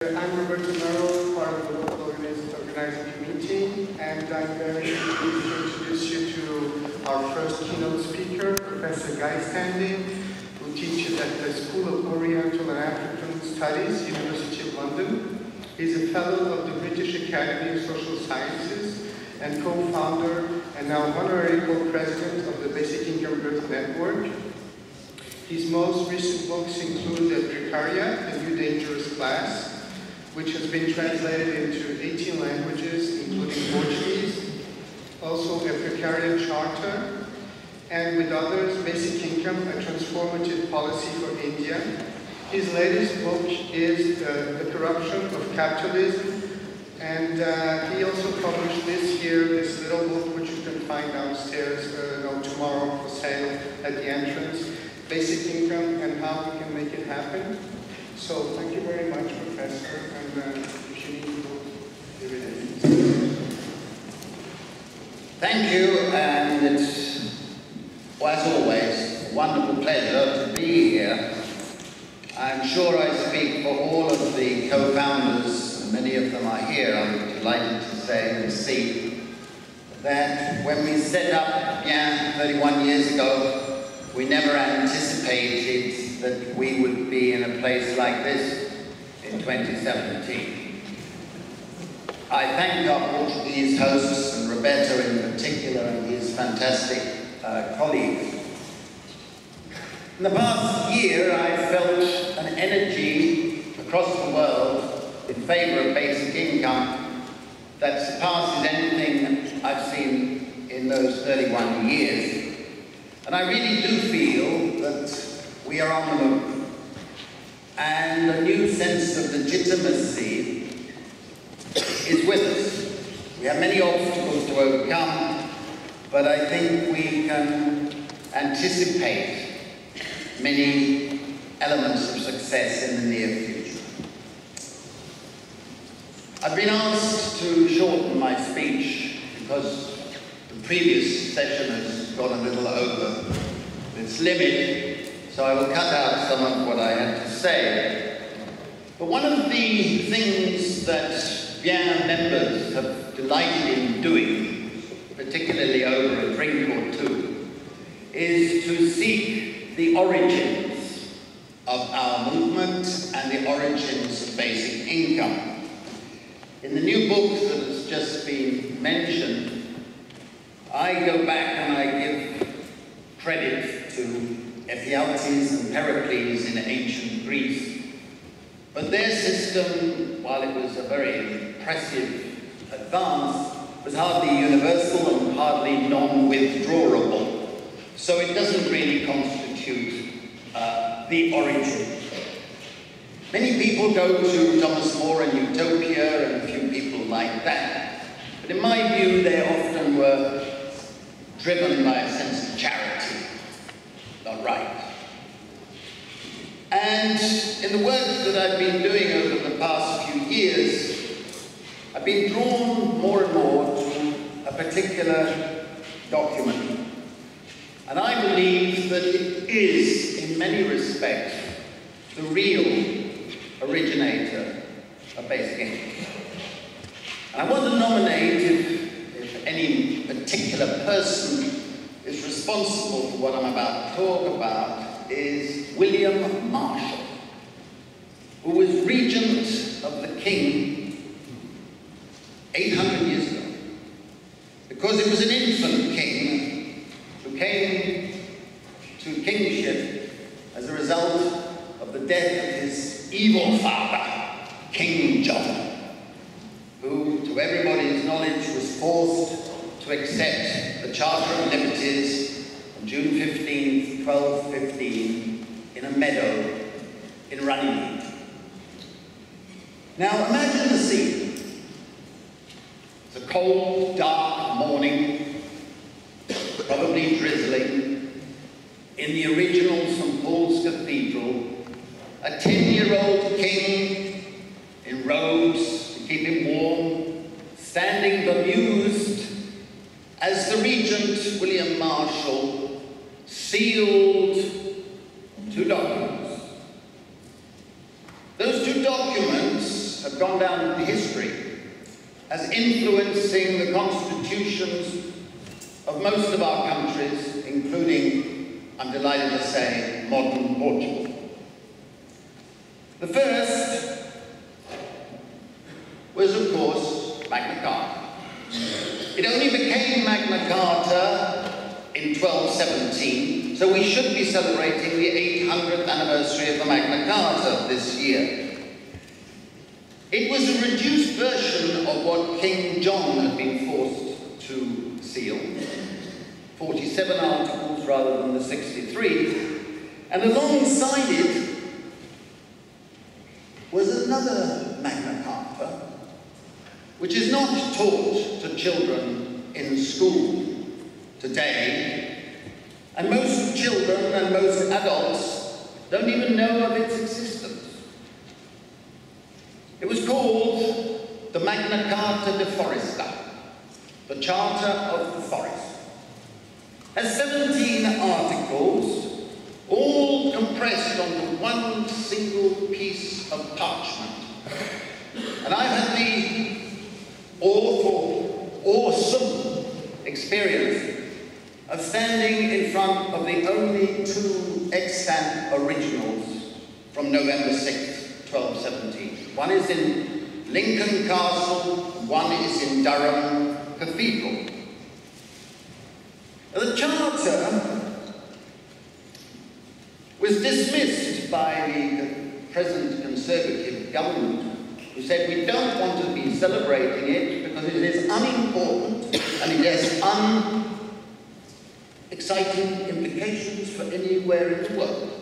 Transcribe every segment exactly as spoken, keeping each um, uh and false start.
I'm Roberto Merrill, part of the local organizing committee, and I'm very pleased to introduce you to our first keynote speaker, Professor Guy Standing, who teaches at the School of Oriental and African Studies, University of London. He's a fellow of the British Academy of Social Sciences and co-founder and now honorary co-president of the Basic Income Growth Network. His most recent books include The Precariat, The New Dangerous Class, which has been translated into eighteen languages, including Portuguese, also A Precariat Charter, and with others, Basic Income, A Transformative Policy for India. His latest book is uh, The Corruption of Capitalism, and uh, he also published this year this little book, which you can find downstairs uh, no, tomorrow for sale at the entrance, Basic Income and How We Can Make It Happen. So thank you very much, Professor, and uh, if you need to go, here it is. Thank you, and it's, well, as always, a wonderful pleasure to be here. I'm sure I speak for all of the co-founders, and many of them are here, I'm delighted to say and see, that when we set up Bien thirty-one years ago, we never anticipated that we would be in a place like this in twenty seventeen. I thank our Portuguese hosts, and Roberto in particular, and his fantastic uh, colleagues. In the past year, I felt an energy across the world in favor of basic income that surpasses anything I've seen in those thirty-one years. And I really do feel that we are on the move, and a new sense of legitimacy is with us. We have many obstacles to overcome, but I think we can anticipate many elements of success in the near future. I've been asked to shorten my speech because the previous session has gone a little over its limit. So I will cut out some of what I had to say. But one of the things that Bien members have delighted in doing, particularly over a drink or two, is to seek the origins of our movement and the origins of basic income. In the new book that has just been mentioned, I go back and I give credit to Ephialtes and Pericles in ancient Greece. But their system, while it was a very impressive advance, was hardly universal and hardly non-withdrawable. So it doesn't really constitute uh, the origin. Many people go to Thomas More and Utopia and a few people like that. But in my view, they often were driven by a sense of charity. Not right. And in the work that I've been doing over the past few years, I've been drawn more and more to a particular document. And I believe that it is, in many respects, the real originator of basic income. And I want to nominate, if, if any particular person is responsible for what I'm about to talk about, is William Marshall, who was regent of the king eight hundred years ago, because it was an infant king who came to kingship as a result of the death of his evil father, King John, who, to everybody's knowledge, was forced to accept the Charter of Liberties on June fifteenth, twelve fifteen, in a meadow in Runnymede. Now imagine the scene. It's a cold, dark morning, probably drizzling, in the original Saint Paul's Cathedral. A ten-year-old king in robes to keep him warm, standing bemused as the regent, William Marshall, sealed two documents. Those two documents influencing the constitutions of most of our countries, including, I'm delighted to say, modern Portugal. The first was, of course, Magna Carta. It only became Magna Carta in twelve seventeen, so we should be celebrating the eight hundredth anniversary of the Magna Carta this year. It was a reduced version of what King John had been forced to seal, forty-seven articles rather than the sixty-three, and alongside it was another Magna Carta, which is not taught to children in school today, and most children and most adults don't even know of its existence. It was called the Magna Carta de Foresta, the Charter of the Forest. It has seventeen articles, all compressed onto one single piece of parchment. And I've had the awful, awesome experience of standing in front of the only two extant originals from November sixth, twelve seventeen. One is in Lincoln Castle, one is in Durham Cathedral. The Charter was dismissed by the present Conservative government, who said we don't want to be celebrating it because it is unimportant and it has unexciting implications for anywhere in the world.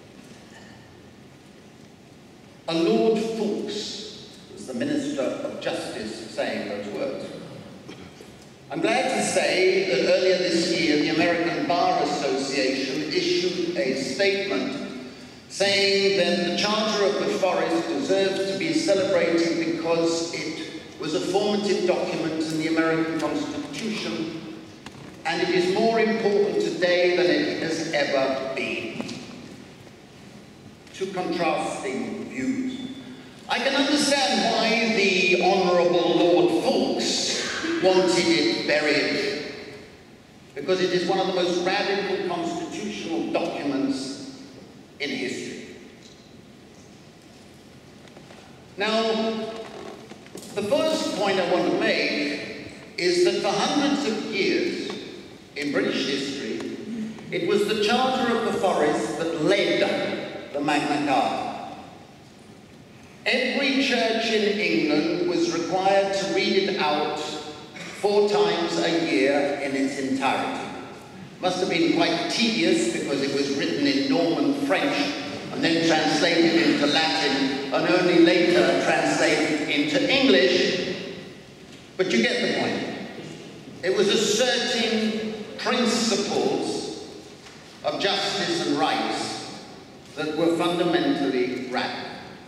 A Lord Fawkes was the Minister of Justice saying those words. I'm glad to say that earlier this year the American Bar Association issued a statement saying that the Charter of the Forest deserves to be celebrated because it was a formative document in the American Constitution, and it is more important today than it has ever been. Two contrasting views. I can understand why the Honourable Lord Fawkes wanted it buried, because it is one of the most radical constitutional documents in history. Now, the first point I want to make is that for hundreds of years in British history, it was the Charter of the Forest that led the Magna Carta. Every church in England was required to read it out four times a year in its entirety. Must have been quite tedious because it was written in Norman French and then translated into Latin and only later translated into English, but you get the point. It was asserting principles of justice and rights that were fundamentally radical.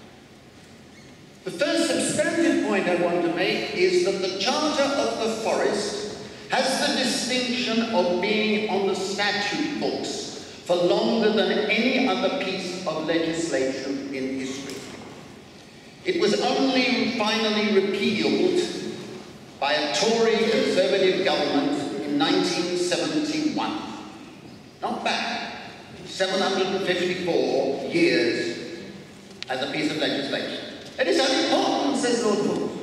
The first substantive point I want to make is that the Charter of the Forest has the distinction of being on the statute books for longer than any other piece of legislation in history. It was only finally repealed by a Tory Conservative government in nineteen seventy-one. Not bad. seven hundred fifty-four years as a piece of legislation. It is unimportant, says Lord Fawkes.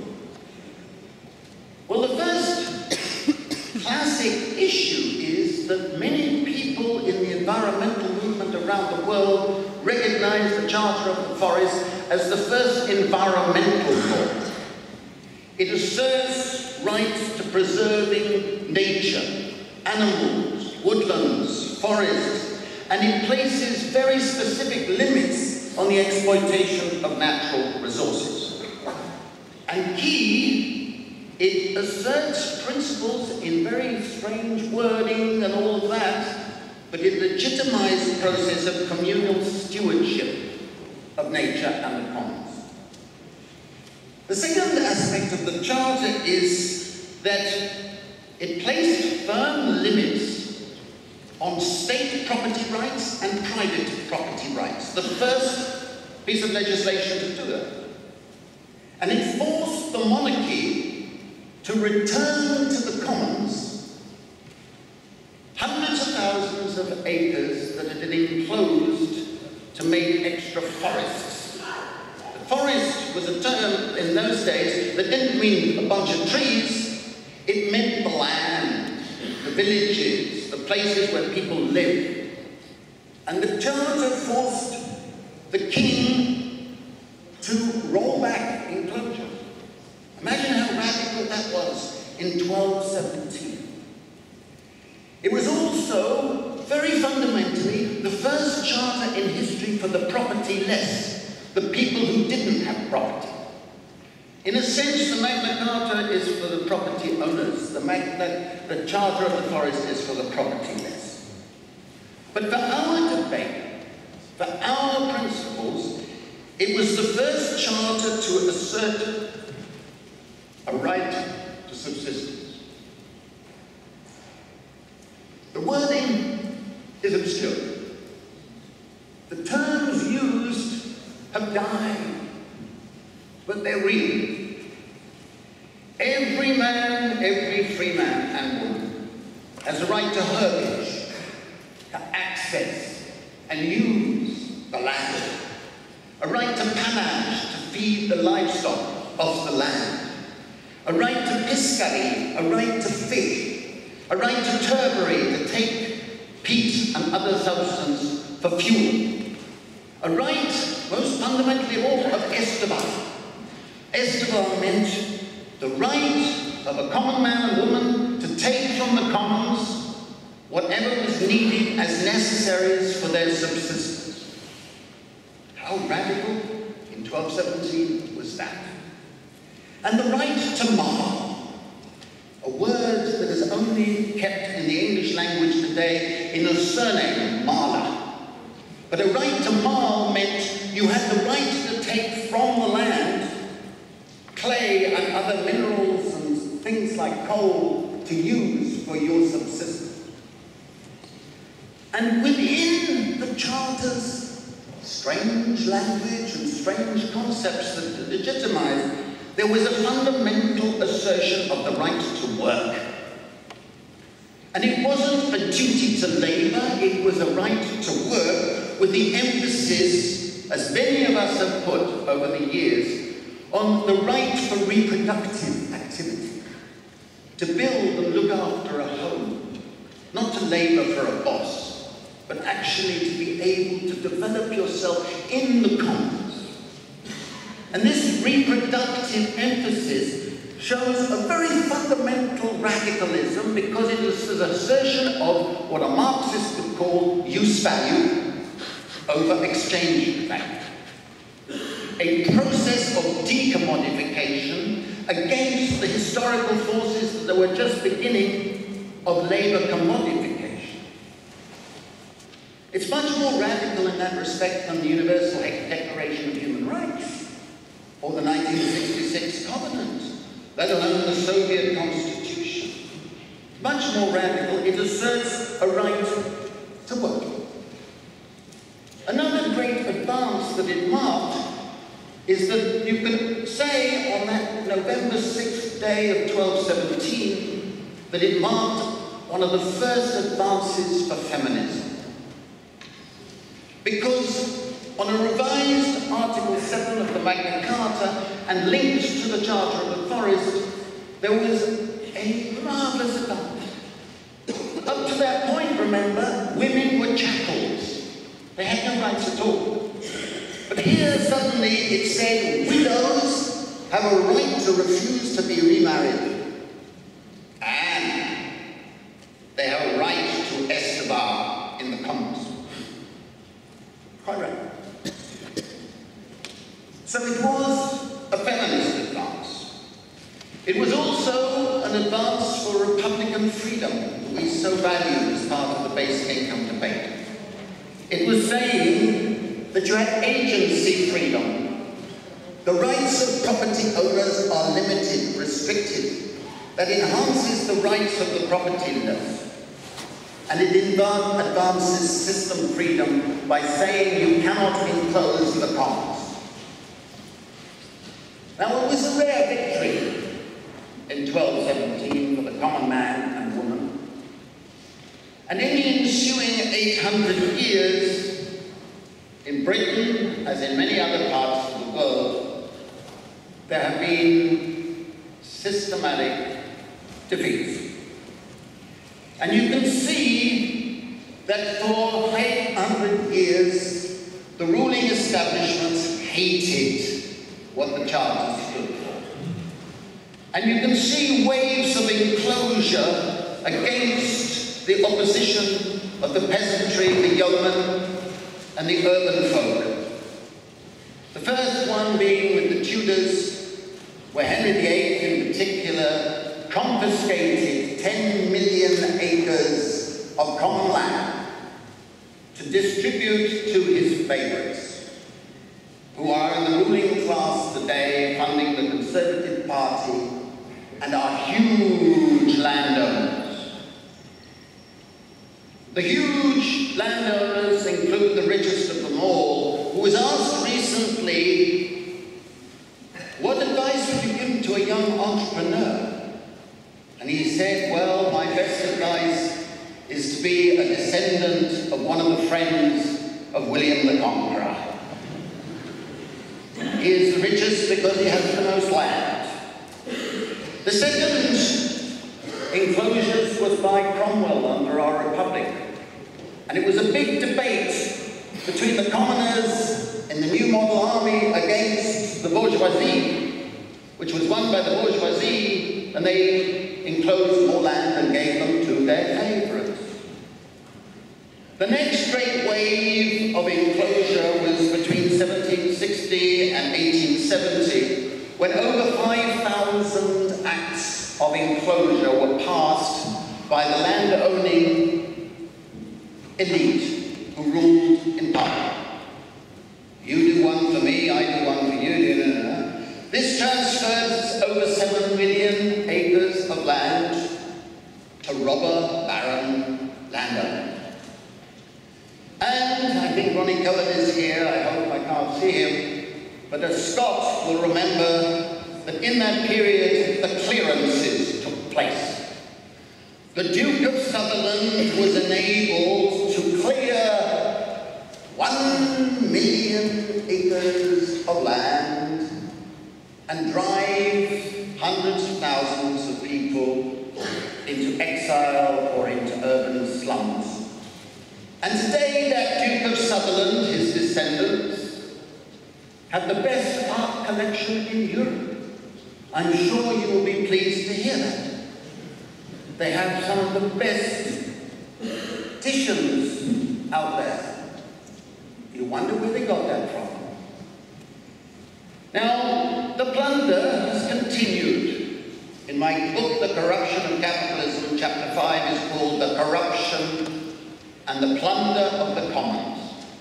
Well, the first classic issue is that many people in the environmental movement around the world recognize the Charter of the Forest as the first environmental law. It asserts rights to preserving nature, animals, woodlands, forests, and it places very specific limits on the exploitation of natural resources. And key, it asserts principles in very strange wording and all of that, but it legitimized the process of communal stewardship of nature and the commons. The second aspect of the Charter is that it placed firm limits on state property rights and private property rights. The first piece of legislation to do that. And it forced the monarchy to return to the commons hundreds of thousands of acres that had been enclosed to make extra forests. The forest was a term in those days that didn't mean a bunch of trees, it meant the land, the villages, the places where people lived. And the charter forced the king to roll back enclosure. Imagine how radical that was in twelve seventeen. It was also, very fundamentally, the first charter in history for the propertyless, the people who didn't have property. In a sense, the Magna Carta is for the property owners. The, Magna, the Charter of the Forest is for the propertyless. But for our debate, for our principles, it was the first charter to assert a right to subsistence. The wording is obscure. The terms used have died, but they're real. Every man, every free man and woman has a right to herbage, to access and use the land, a right to pannage, to feed the livestock of the land, a right to piscary, a right to fish, a right to turbary, to take peat and other substance for fuel, a right, most fundamentally of all, of estebar. Estebar meant the right of a common man and woman to take from the commons whatever was needed as necessaries for their subsistence. How radical in twelve seventeen was that? And the right to mar, a word that is only kept in the English language today in a surname, Marla. But a right to mar meant you had the right to take from the land clay and other minerals and things like coal to use for your subsistence. And within the Charter's strange language and strange concepts that legitimized, there was a fundamental assertion of the right to work. And it wasn't a duty to labor, it was a right to work with the emphasis, as many of us have put over the years, on the right for reproductive activity, to build and look after a home, not to labor for a boss, but actually to be able to develop yourself in the commons. And this reproductive emphasis shows a very fundamental radicalism because it is an assertion of what a Marxist would call use value over exchange value. A process of decommodification against the historical forces that were just beginning of labor commodification. It's much more radical in that respect than the Universal Declaration of Human Rights or the nineteen sixty-six Covenant, let alone the Soviet Constitution. Much more radical, it asserts a right to work. Another great advance that it marked is that you can say on that November sixth day of twelve seventeen that it marked one of the first advances for feminism. Because on a revised Article seven of the Magna Carta and linked to the Charter of the Forest, there was a marvelous advance. Up to that point, remember, women were chattels. They had no rights at all. But here suddenly it said widows have a right to refuse to be remarried. And they have a right to estebar in the commons. Quite right. So it was a feminist advance. It was also an advance for Republican freedom that we so value as part of the basic income debate. It was saying that you had agency freedom. The rights of property owners are limited, restricted. That enhances the rights of the propertyless. And it advances system freedom by saying you cannot enclose the commons. Now, it was a rare victory in twelve seventeen for the common man and woman. And in the ensuing eight hundred years, in Britain, as in many other parts of the world, there have been systematic defeats. And you can see that for eight hundred years, the ruling establishments hated what the Charter stood for. And you can see waves of enclosure against the opposition of the peasantry, the yeomen, and the urban folk. The first one being with the Tudors, where Henry the eighth in particular confiscated ten million acres of common land to distribute to his favourites, who are in the ruling class today, funding the Conservative Party, and are huge landowners. The huge landowners include the richest of them all, who was asked recently, what advice would you give to a young entrepreneur? And he said, well, my best advice is to be a descendant of one of the friends of William the Conqueror. He is the richest because he has the most land. The second enclosures was by Cromwell under our Republic. And it was a big debate between the commoners in the new model army against the bourgeoisie, which was won by the bourgeoisie, and they enclosed more land and gave them to their favourites. The next great wave of enclosure was between seventeen sixty and eighteen seventy, when over five thousand acts of enclosure were passed by the land-owning elite who ruled in power. You do one for me, I do one for you. No, no, no. This transfers over seven million acres of land to robber baron landowners. And I think Ronnie Cohen is here, I hope I can't see him, but a Scot will remember that in that period the clearances took place. The Duke of Sutherland was enabled to clear one million acres of land and drive hundreds of thousands of people into exile or into urban slums. And today that Duke of Sutherland, his descendants, have the best art collection in Europe. I'm sure you will be pleased to hear that. They have some of the best Titians out there. You wonder where they got that from. Now, the plunder has continued. In my book, The Corruption of Capitalism, chapter five is called The Corruption and the Plunder of the Commons.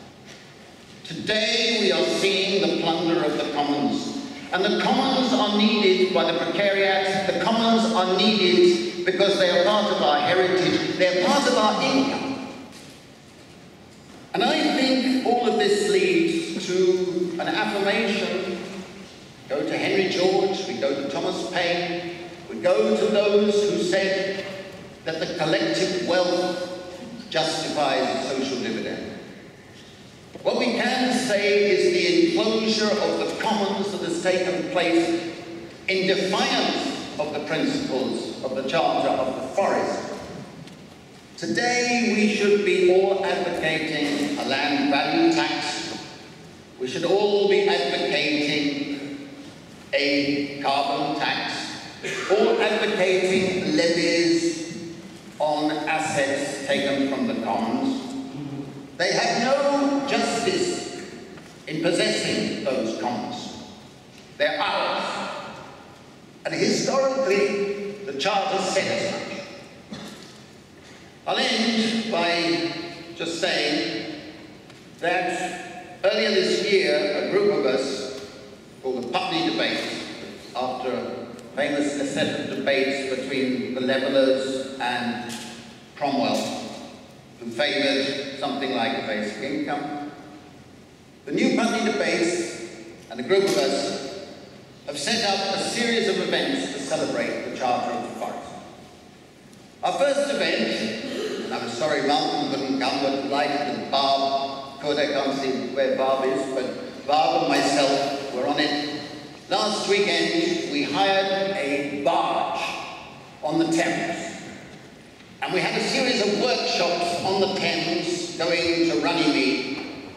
Today we are seeing the plunder of the commons. And the commons are needed by the precariat. The commons are needed because they are part of our heritage. They are part of our income. And I think all of this leads to an affirmation. Go to Henry George, we go to Thomas Paine, we go to those who said that the collective wealth justifies the social dividend. What we can say is the enclosure of the commons that has taken place in defiance of the principles of the Charter of the Forest. Today we should be all advocating a land value tax. We should all be advocating a carbon tax, all advocating levies on assets taken from the commons. They have no justice in possessing those commons. They're ours. And historically, the Charter said as much. I'll end by just saying that earlier this year, a group of us called the Putney Debates, after a famous set of debates between the Levellers and Cromwell, who favoured something like a basic income. The new Putney Debates and a group of us have set up a series of events to celebrate the Charter of the Forest. Our first event, and I'm sorry Malcolm couldn't come, but delighted that Barb could. I can't see where Barb is, but Barb and myself were on it. Last weekend, we hired a barge on the Thames. And we had a series of workshops on the Thames going to Runnymede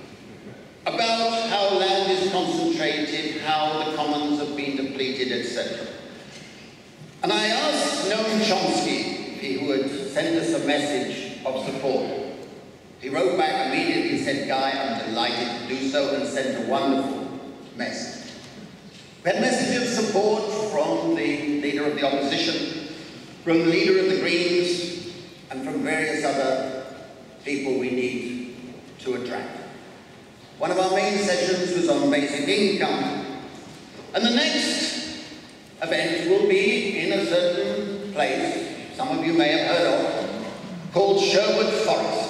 about how land is concentrated, how the commons have been depleted, et cetera. And I asked Noam Chomsky if he would send us a message of support. He wrote back immediately and said, Guy, I'm delighted to do so, and sent a wonderful message. We had a message of support from the leader of the opposition, from the leader of the Greens, and from various other people we need to attract. One of our main sessions was on basic income. And the next event will be in a certain place, some of you may have heard of, called Sherwood Forest.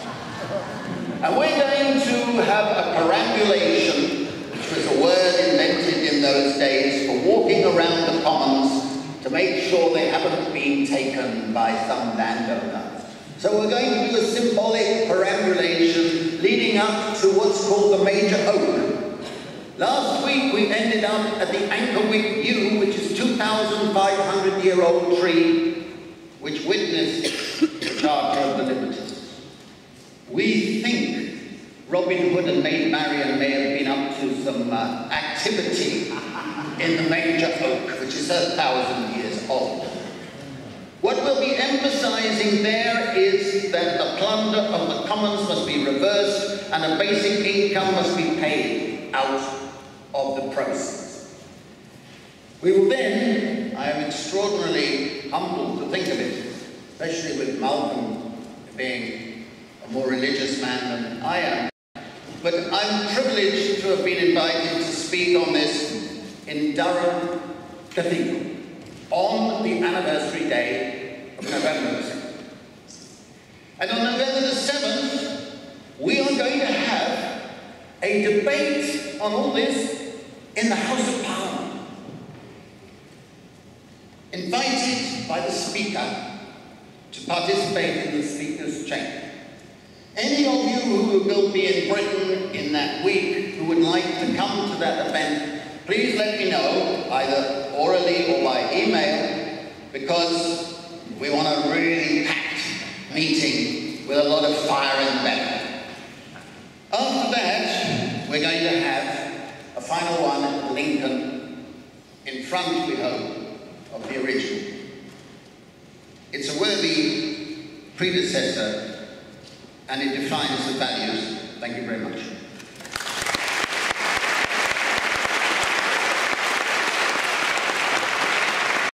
And we're going to have a perambulation, which was a word invented in those days for walking around the commons to make sure they haven't been taken by some landowner. So we're going to do a symbolic perambulation leading up to what's called the Major Oak. Last week we ended up at the Ankerwick Yew, which is a two thousand five hundred year old tree, which witnessed the Charter of the Liberties. We think Robin Hood and Maid Marian may have been up to some uh, activity in the Major Oak, which is a thousand years old. What we'll be emphasizing there is that the plunder of the commons must be reversed and a basic income must be paid out of the proceeds. We will then, I am extraordinarily humbled to think of it, especially with Malcolm being a more religious man than I am, but I'm privileged to have been invited to speak on this in Durham Cathedral on the anniversary day of November the seventh. And on November the seventh, we are going to have a debate on all this in the House of Parliament, invited by the Speaker to participate in the Speaker's chamber. Any of you who will be in Britain in that week who would like to come to that event, please let me know, either orally or by email, because we want a really packed meeting with a lot of fire in the belly. After that, we're going to have a final one at Lincoln, in front, we hope, of the original. It's a worthy predecessor, and it defines the values. Thank you very much.